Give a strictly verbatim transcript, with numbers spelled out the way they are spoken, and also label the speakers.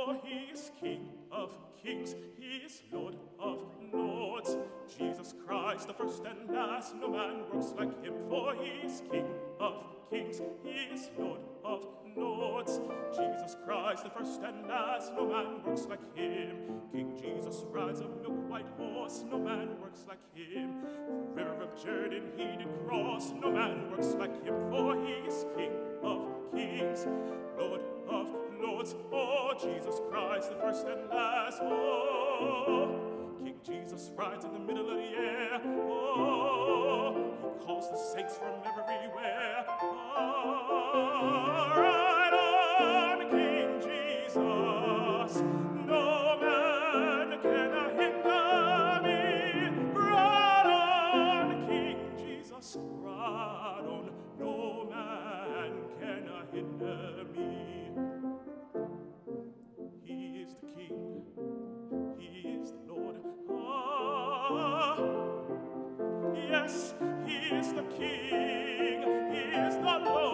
Speaker 1: for he is King of kings, he is Lord of lords. Jesus Christ, the first and last, no man works like him, for he is King of kings, he is Lord of lords. Jesus Christ, the first and last, no man works like him. King Jesus rides a milk-white horse, no man works like him. The river of Jordan he did cross, no man works like him, for he is King of kings, Lord of lords. Oh, Jesus Christ, the first and last. Oh, King Jesus rides in the middle of the air. Oh, he calls the saints from everywhere. Oh, ride on, King Jesus. No man can hinder me. Ride on, King Jesus. Ride on. No man can hinder me. He is the King. He is the Lord. Ah, yes, he is the King. He is the Lord.